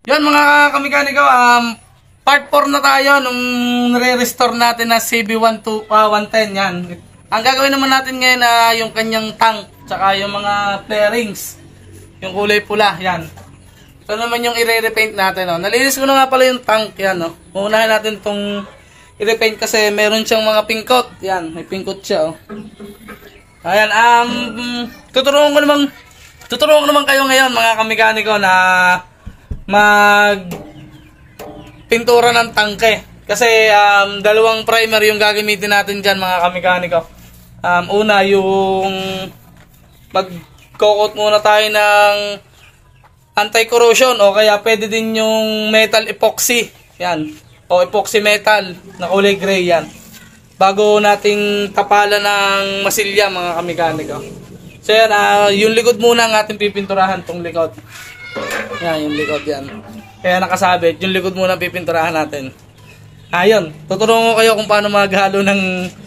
Yan mga kamekaniko, part 4 na tayo nung nire-restore natin na CB110 yan. Ang gagawin naman natin ngayon na yung kanyang tank, tsaka yung mga flarings, yung kulay pula, yan. Ito naman yung i-repaint natin. Oh. Nalinis ko na nga pala yung tank, yan. Oh. Uunahin natin itong i-repaint kasi meron siyang mga pingkot. Yan, may pingkot siya. Oh. Ayan, tuturuan ko naman kayo ngayon mga kamekaniko na mag pintura ng tangke. Kasi dalawang primer yung gagamitin natin dyan mga kamekaniko. Una yung mag-coat muna tayo ng anti-corrosion o kaya pwede din yung metal epoxy. Yan. O epoxy metal na kulay gray yan. Bago nating tapalan ng masilya mga kamekaniko. So yan, yung likod muna ang ating pipinturahan, tong likod. Yan, yung likod yan. Kaya nakasabit, yung likod muna pipinturahan natin. Ayun, tuturuan ko kayo kung paano maghalo ng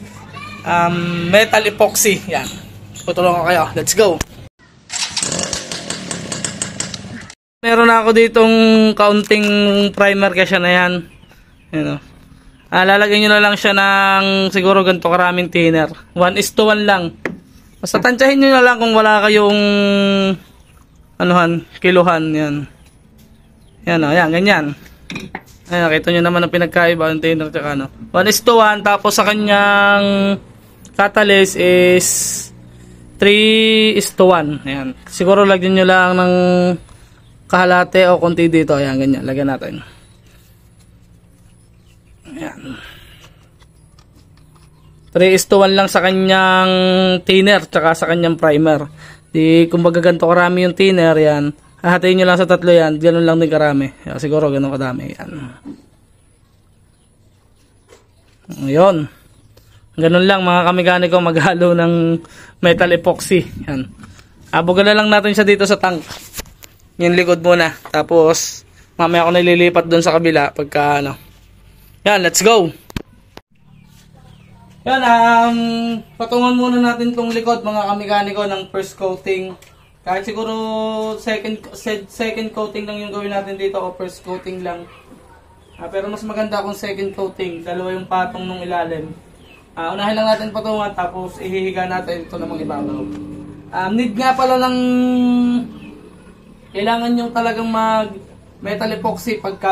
metal epoxy. Yan, tuturuan ko kayo. Let's go! Meron na ako ditong kaunting primer kasi na yan. Yan o. Lalagyan nyo na lang siya ng siguro ganito karaming thinner. 1:1 lang. Basta tansyahin nyo na lang kung wala kayong kiluhan. Yan. Yan o, yan, ganyan. Ayan, nakita nyo naman ang pinagkaiba yung thinner tsaka 1:1, tapos sa kanyang catalyst is 3:1. Ayan. Siguro lagyan nyo lang ng kahalate o konti dito. Ayan, ganyan. Lagyan natin. Ayan. 3:1 lang sa kanyang thinner tsaka sa kanyang primer. Di kumbaga ganito karami yung thinner, yan. Hahatiin nyo lang sa tatlo yan. Ganun lang din karami. Yan, siguro ganun kadami. Yan. Ngayon. Ganun lang mga kamekaniko maghalo ng metal epoxy. Yan. Abugan na lang natin siya dito sa tank. Yung likod muna. Tapos mamaya ako nililipat doon sa kabila pagka Yan, let's go! Yan, patungan muna natin tong likod mga kamekaniko ng first coating. Kahit siguro second coating lang yung gawin natin dito o first coating lang. Pero mas maganda kung second coating. Dalawa yung patong nung ilalim. Unahin lang natin patungan tapos ihihiga natin ito namang ibabaw. Need nga pala ng kailangan yung talagang mag metal epoxy pagka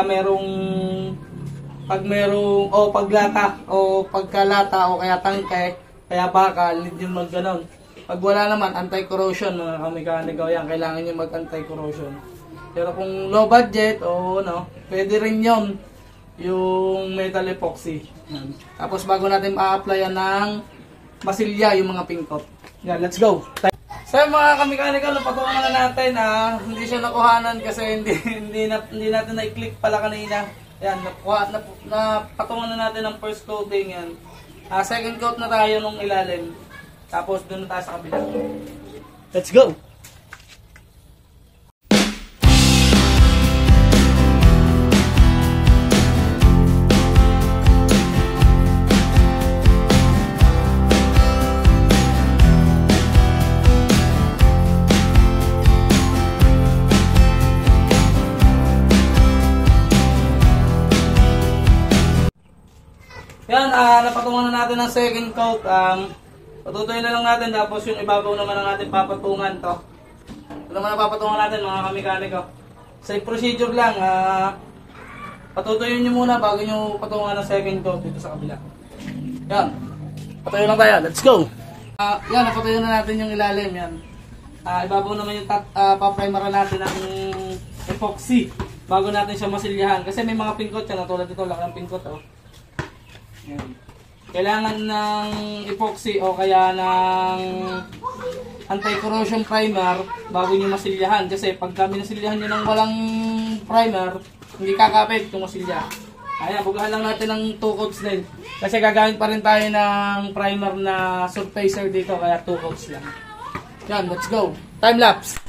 paglata o pagkalata o kaya tangke, kaya bakal, need yung mag ganon. Pag wala naman, anti-corrosion mga kamekaniko, yan, kailangan nyo mag anti-corrosion. Pero kung low budget o pwede rin yun, yung metal epoxy. Yan. Tapos bago natin ma-applyan ng masilya yung mga pingkot. Yan, let's go! So mga kamekaniko, napatungan na natin, hindi siya nakuhanan kasi hindi natin na-click pala kanina. Yan, napatungan na natin ang first coating yan. Second coat na tayo nung ilalim. Tapos doon na tayo sa kabila. Let's go! Yan, napatungan na natin ang second coat. Patutuyin na lang natin tapos yung ibabaw naman ang ating papatungan to. Ito naman ang papatungan natin mga kamekaniko. Same procedure lang. Patutuyin nyo muna bago nyo patungan ng second coat dito sa kabila. Yan. Patuyin lang tayo. Let's go! Yan, napatuyin na natin yung ilalim. Yan. Ibabaw naman yung paprimer natin ng epoxy bago natin siya masilyahan. Kasi may mga pingkot yan. Tulad ito, laki ng pingkot. Yan. Kailangan ng epoxy o kaya ng anti-corrosion primer bago nyo masilyahan. Kasi pag minasilyahan nyo ng walang primer, hindi kakapit yung masilya. Ayan, bugahan lang natin ng 2 coats din. Kasi gagamit pa rin tayo ng primer na surfacer dito, kaya 2 coats lang. Yan, let's go! Time lapse!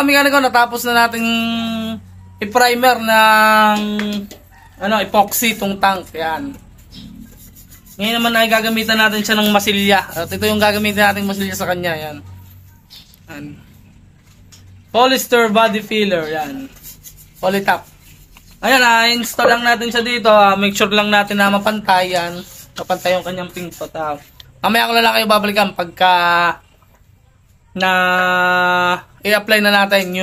kamekaniko, natapos na nating i-primer ng epoxy itong tank. Yan. Ngayon naman ay gagamitan natin siya ng masilya. At ito yung gagamitin natin masilya sa kanya. Yan. Yan. Polyester body filler. Yan. Polytop. Ayan, install lang natin siya dito. Make sure lang natin na mapantay yan. Mapantay yung kanyang pintot. Mamaya ko lang kayo babalikan pagka na i-apply na natin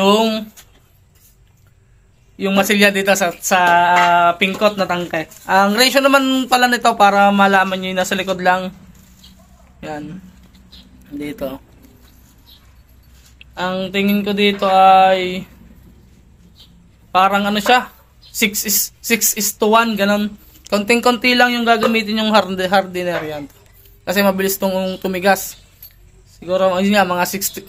yung masilya dito sa pingkot na tangke. Ang ratio naman pala nito para malaman nyo yung nasa likod lang. Yan. Dito. Ang tingin ko dito ay parang siya 6:1 ganon. Konting-konti lang yung gagamitin yung hardener yan. Kasi mabilis tong tumigas. Siguro yun nga, mga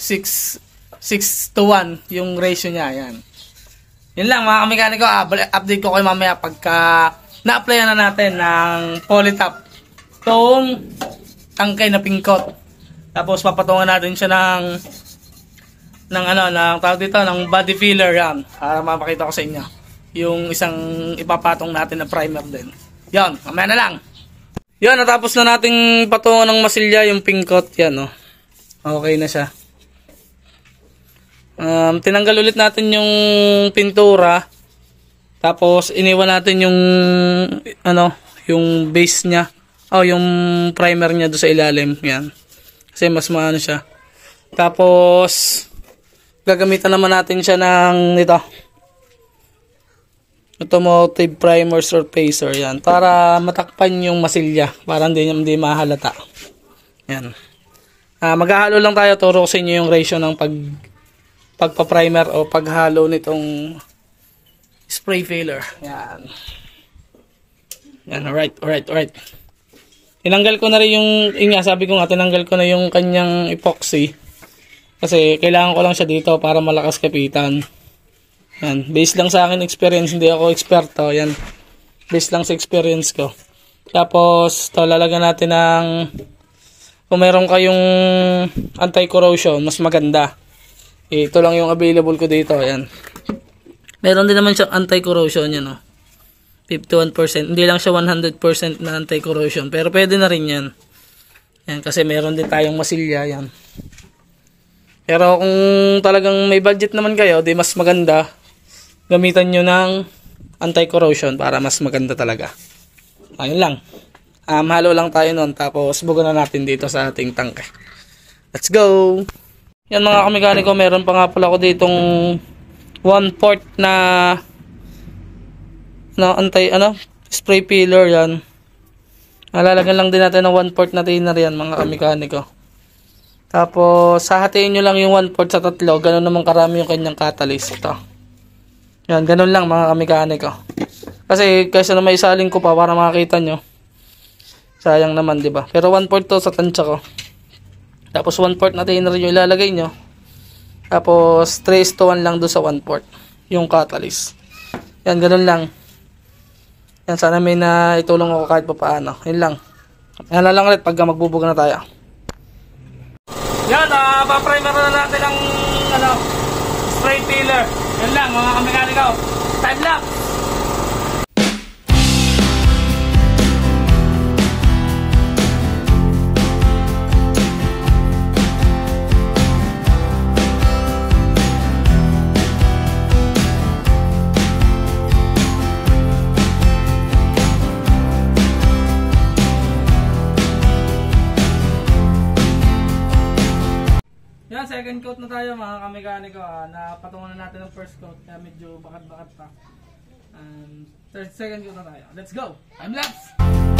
6:1 yung ratio niya. Yan. Yun lang mga kamekaniko. Update ko kayo mamaya pagka na-applyan na natin ng Polytop tong tangkay na pingkot. Tapos papatungan natin siya ng tawag dito, ng body filler yan. Para mapakita ko sa inyo yung isang ipapatong natin na primer din. Yan, mamaya na lang. Yan, natapos na nating patungan ng masilya yung pingkot. Yan, okay na siya. Tinanggal ulit natin yung pintura. Tapos iniwan natin yung yung base niya. Yung primer niya do sa ilalim. Yan. Kasi mas maano siya. Tapos gagamitan naman natin siya ng automotive primer surfacer. Yan. Para matakpan yung masilya. Para hindi mahalata. Yan. Maghahalo lang tayo. Turo ko sa inyo yung ratio ng pagpa-primer o paghalo nitong spray filler. Yan. Yan. Alright. Tinanggal ko na rin sabi ko nga, tinanggal ko na yung kanyang epoxy. Kasi kailangan ko lang siya dito para malakas kapitan. Yan. Based lang sa akin experience. Hindi ako eksperto. Yan. Based lang sa experience ko. Tapos, lalagyan natin ng kung meron kayong anti-corrosion, mas maganda. Ito lang yung available ko dito. Yan. Meron din naman siyang anti-corrosion. Yan, 51%. Hindi lang siya 100% na anti-corrosion. Pero pwede na rin yan. Yan. Kasi meron din tayong masilya. Yan. Pero kung talagang may budget naman kayo, di mas maganda gamitan nyo ng anti-corrosion para mas maganda talaga. Ayun lang. Halo lang tayo nun. Tapos bugan na natin dito sa ating tangke. Let's go! Yan mga kamekaniko, meron pa nga pala ako ditong 1/4 na spray filler. Yan. Lalagyan lang din natin ng 1/4 na thinner yan mga kamekaniko. Tapos hahatiin nyo lang yung 1/4 sa tatlo. Ganun naman karami yung kanyang catalyst. Ito. Yan, ganun lang mga kamekaniko. Kasi kaysa na may isaling ko pa para makakita nyo. Sayang naman, di ba? Pero 1/4 to sa tansya ko. Tapos 1/4 na thinner yung ilalagay nyo. Tapos 3:1 lang doon sa 1/4 yung catalyst. Yan, ganun lang. Yan, sana may na itulong ako kahit pa paano. Yan lang. Yan lang ulit pagka magbubuga na tayo. Yan, pa-primer na natin ang spray filler. Yan lang mga kamekaniko. Time lapse. Yan, second coat na tayo mga kamekaniko. Napatungan na natin ang first coat kaya medyo bakat-bakat pa. Third second coat na tayo. Let's go! Time lapse!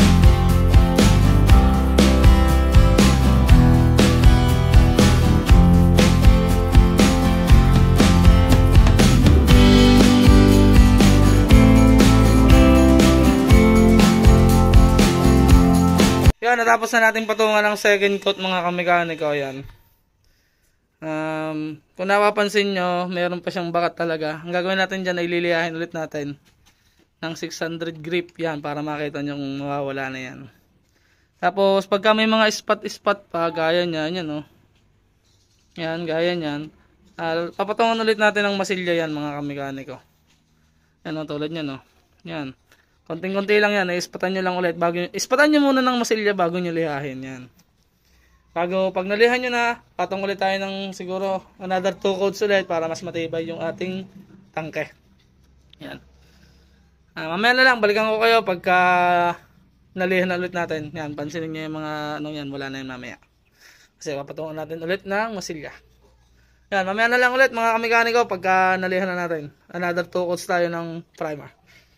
Yan, natapos na natin patungan ng second coat mga kamekaniko. Yan. Kung napapansin nyo, mayroon pa siyang bakat talaga. Ang gagawin natin dyan ay liliyahin ulit natin ng 600 grip yan para makita nyo kung mawawala na yan. Tapos pagka may mga spot pa, gaya nyan, yan Yan, gaya nyan. Papatungan ulit natin ng masilya yan mga kamekaniko. Yan o, tulad yan o. Yan. Konting-konti lang yan. Ispatan nyo lang ulit. Ispatan nyo muna ng masilya bago nyo lihahin. Yan. Pag nalihan nyo na, patong ulit tayo ng siguro another 2 coats ulit para mas matibay yung ating tangke. Yan. Mamaya na lang, balikan ko kayo pagka nalihan na ulit natin. Yan, pansinin nyo yung mga yan, wala na yun mamaya. Kasi papatungan natin ulit ng masilya. Yan, mamaya na lang ulit mga kamekaniko pagka nalihan na natin. Another 2 coats tayo ng primer.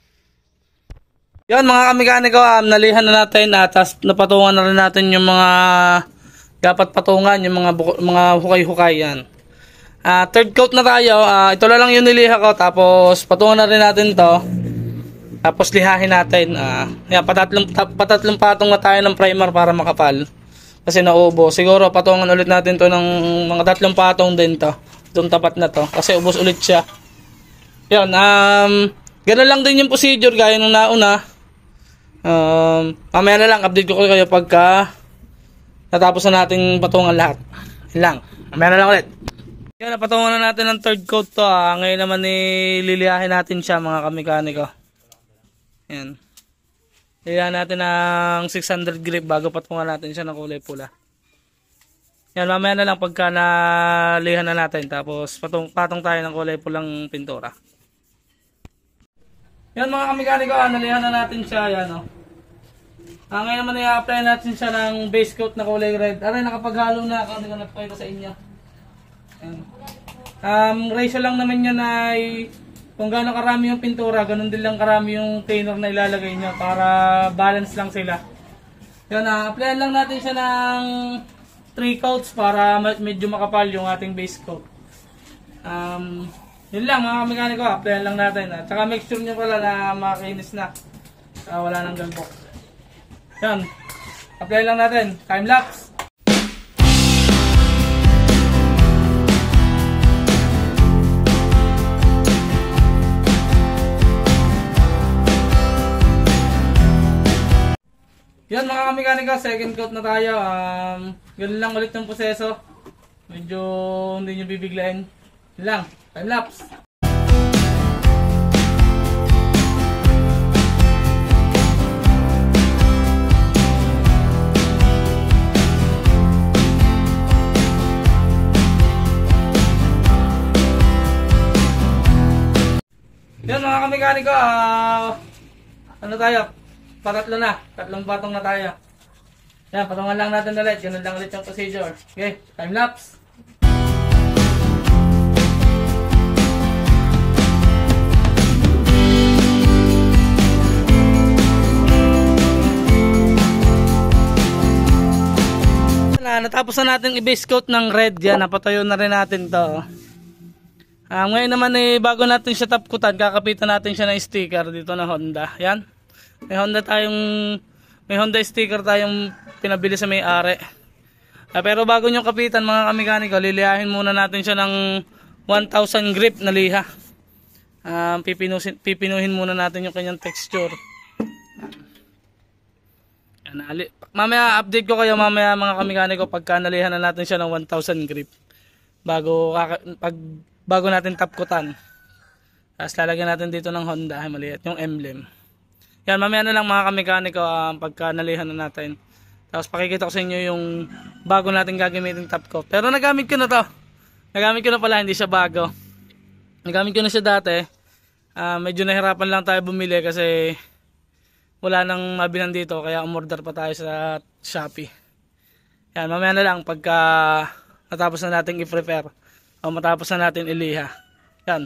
Yan mga kamekaniko, nalihan na natin at napatungan na rin natin yung mga dapat patungan, yung mga hukay-hukay yan. Third coat na tayo. Ito lang yung niliha ko, tapos patungan na rin natin to. Tapos lihahin natin. Yan, patatlong patong na tayo ng primer para makapal. Kasi nauubo. Siguro patungan ulit natin to ng mga 3 patong din to. Itong tapat na to. Kasi ubos ulit siya. Yan. Ganun lang din yung procedure gaya nung nauna. Mamaya na lang. Update ko kayo pagka natapos na nating patungan lahat. Yan lang. Mamaya na lang ulit. Yan. Napatungan na natin ng third coat to. Ngayon naman liliyahin natin siya mga kamekaniko. Yan. Lilihan natin ng 600 grip bago patungan natin siya ng kulay pula. Yan, mamaya na lang pagka nalihan na natin. Tapos patong tayo ng kulay pulang pintura. Yan mga kamekaniko, nalihan na natin siya. Yan, ngayon naman i-apply natin siya ng base coat na kulay red. Aray, nakapaghalo na ako. Hindi ko napakita sa inyo. Yan. Ratio lang naman yan ay kung gaano karami yung pintura, ganun din lang karami yung thinner na ilalagay nyo para balance lang sila. Yan, applyan lang natin siya ng 3 coats para medyo makapal yung ating base coat. Yun lang mga kamekaniko, applyan lang natin. At saka make sure nyo pala na makinis na. Wala nang galbok. Yan, applyan lang natin. Time lapse. Yan mga kamekaniko, second coat na tayo. Ganun lang ulit yung proseso. Medyo hindi nyo bibiglayin. Yan lang, time lapse. Yan mga kamekaniko, ano tayo? Patatlo na. 3 patong na tayo. Yan, patungan lang natin ulit. Ganun lang ulit yung procedure. Okay, time lapse. Natapos na natin i-base coat ng red. Yan, napatayo na rin natin to. Ngayon naman bago natin siya tapkutan, kakapitan natin siya ng sticker dito na Honda. Yan. May Honda sticker tayong pinabili sa may-ari. Pero bago nyo kapitan mga kamekaniko, lilihahin muna natin siya ng 1,000 grip na liha. Pipinuhin muna natin yung kanyang texture. Mamaya update ko kayo mamaya mga kamekaniko pagka nalihan na natin siya ng 1,000 grip. Bago natin tapkutan. Tapos lalagyan natin dito ng Honda, maliit yung emblem. Yan, mamaya na lang mga kamekaniko pagka nalihan na natin. Tapos pakikita ko sa inyo yung bago natin gagamitin top coat. Pero nagamit ko na to. Nagamit ko na pala, hindi siya bago. Nagamit ko na siya dati. Medyo nahirapan lang tayo bumili kasi wala nang mabilan dito. Kaya umorder pa tayo sa Shopee. Yan, mamaya na lang pagka natapos na natin i-prepare. O matapos na natin iliha. Yan.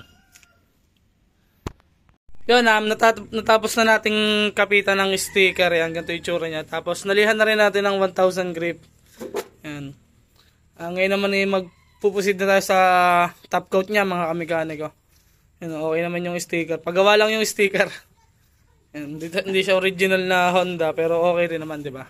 Yun, natapos na nating kapitan ng sticker. Yan, ganito yung tsura niya. Tapos nalihan na rin natin ng 1,000 grip. Yan. Ngayon naman magpupusid na tayo sa top coat niya mga kamekaniko. Yan, okay naman yung sticker. Pagawa lang yung sticker. Yan, hindi siya original na Honda pero okay rin naman, di ba?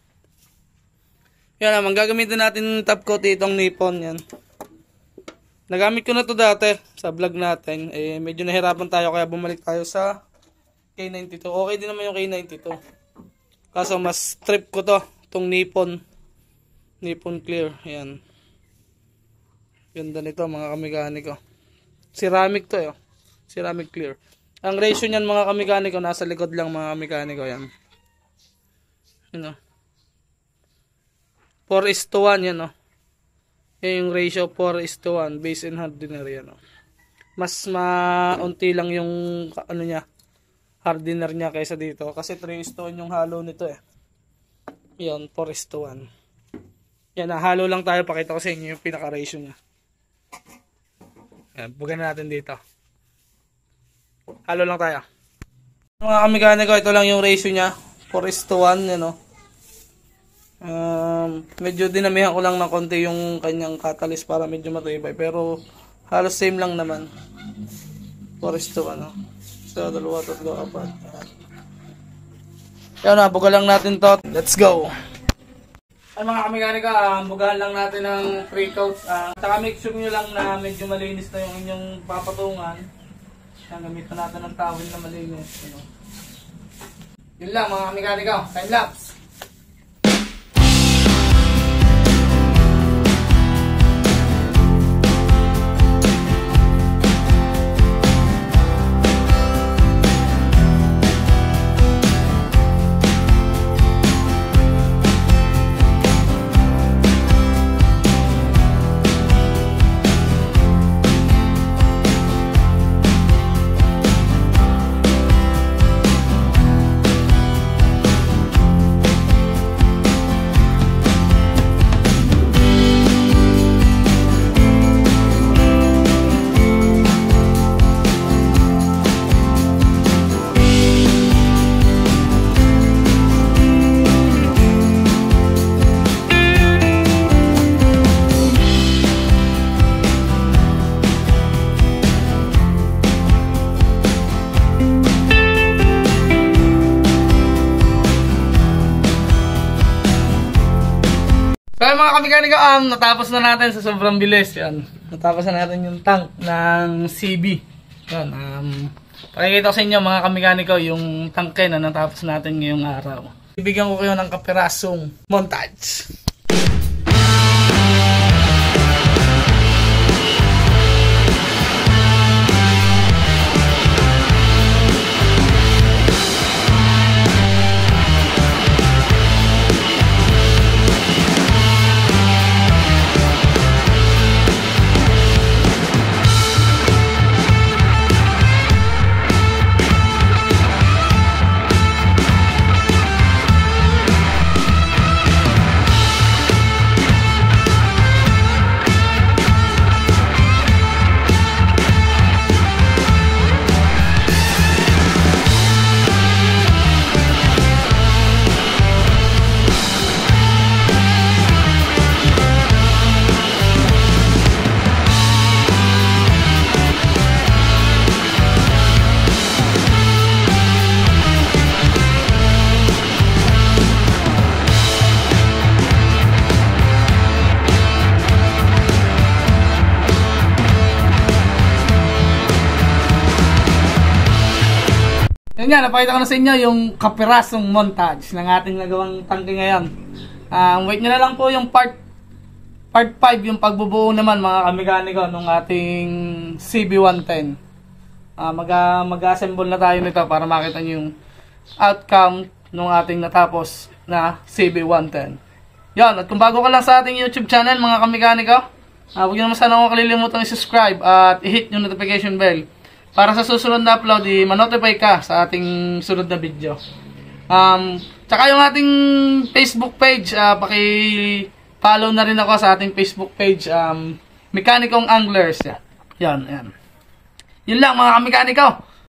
Yan naman, gagamitin natin top coat itong Nippon. Yan. Nagamit ko na to dati sa vlog natin. Medyo nahirapan tayo kaya bumalik tayo sa K92. Okay din naman yung K92. Kaso mas trip ko to. Itong Nippon. Nippon Clear. Ayan. Ganda nito mga kamekaniko. Ceramic to eh. Ceramic clear. Ang ratio niyan mga kamekaniko, nasa likod lang mga kamekaniko yan. Yun o. 4:1 yan o. Yan yung ratio 4:1. Base and hardener yan o. Mas maunti lang yung ano niya, hardener niya kaysa dito. Kasi 3:1 yung halo nito eh. Yun, 4:1. Yan, halo lang tayo. Pakita ko sa inyo yung pinaka-ratio niya. Yan, bugan natin dito. Halo lang tayo. Mga kamekaniko, ito lang yung ratio niya. 4:1, yan o. Medyo dinamihan ko lang ng konti yung kanyang catalyst para medyo matibay. Pero halos same lang naman. 4:1, no? So, 2, 3, 4. Yan na, buga lang natin to. Let's go! Ay mga kamekaniko, bugahan lang natin ng pre-coats. Saka make sure nyo lang na medyo malinis na yung inyong papatungan. Gamitan natin ng towel na malinis. Yun lang mga kamekaniko, time lapse! So mga kamekaniko, natapos na natin sa sobrang bilis. Yan. Natapos na natin yung tank ng CB. Yan. Pakikita ko sa inyo mga kamekaniko yung tangke na natapos natin ngayong araw. Ibigyan ko kayo ng kapirasong montage. Yun nga, napakita ko na sa inyo yung kapirasong montage ng ating nagawang tangke ngayon. Wait nyo na lang po yung part 5, yung pagbubuo naman mga kamekaniko ng ating CB110. Mag-assemble na tayo nito para makita nyo yung outcome ng ating natapos na CB110. Yan, at kung bago ka lang sa ating YouTube channel mga kamekaniko, huwag nyo naman sana akong kalilimutang i-subscribe at i-hit yung notification bell. Para sa susunod na upload, ma-notify ka sa ating sunod na video. Tsaka yung ating Facebook page, paki-follow na rin ako sa ating Facebook page, Mekanikong Anglers. Yan. Yun lang mga kamekaniko.